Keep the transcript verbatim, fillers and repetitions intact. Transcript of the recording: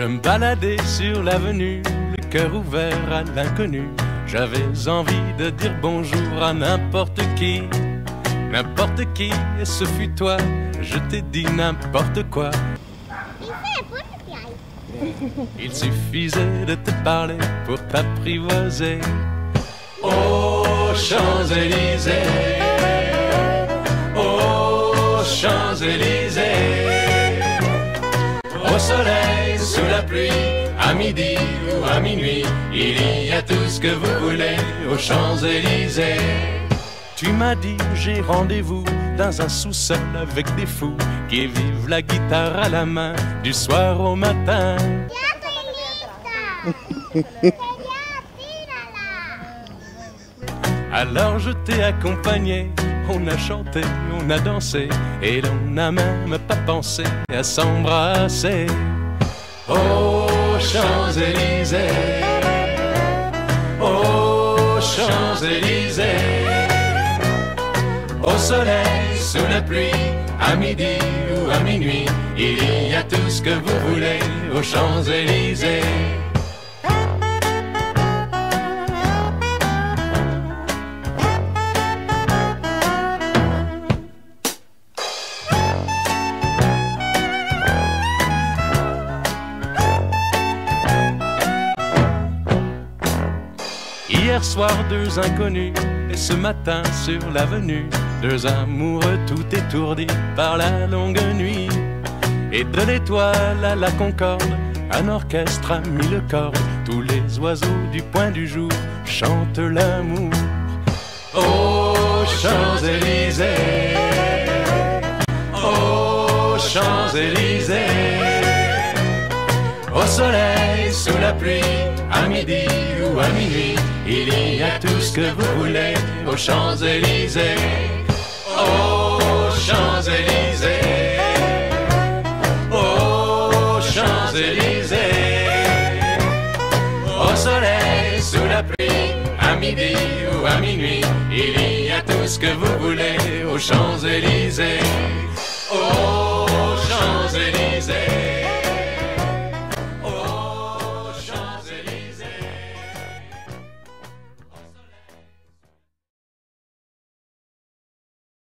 Je me baladais sur l'avenue, le cœur ouvert à l'inconnu. J'avais envie de dire bonjour à n'importe qui, n'importe qui, et ce fut toi. Je t'ai dit n'importe quoi. Il suffisait de te parler pour t'apprivoiser. Aux Champs-Élysées, aux Champs-Élysées, au soleil, sous la pluie, à midi ou à minuit, il y a tout ce que vous voulez aux Champs-Élysées. Tu m'as dit j'ai rendez-vous dans un sous-sol avec des fous qui vivent la guitare à la main du soir au matin. Alors je t'ai accompagné, on a chanté, on a dansé, et l'on n'a même pas pensé à s'embrasser. Aux Champs-Élysées, aux Champs-Élysées, au soleil, sous la pluie, à midi ou à minuit, il y a tout ce que vous voulez aux Champs-Élysées. Hier soir, deux inconnus, et ce matin sur l'avenue, deux amoureux tout étourdis par la longue nuit. Et de l'étoile à la Concorde, un orchestre a mis le cordes, tous les oiseaux du point du jour chantent l'amour. Aux Champs-Élysées, aux Champs-Élysées, au soleil, sous la pluie, à midi ou à minuit, il y a tout ce que vous voulez aux Champs-Élysées. Aux Champs-Élysées, aux Champs-Élysées, au soleil, sous la pluie, à midi ou à minuit, il y a tout ce que vous voulez aux Champs-Élysées.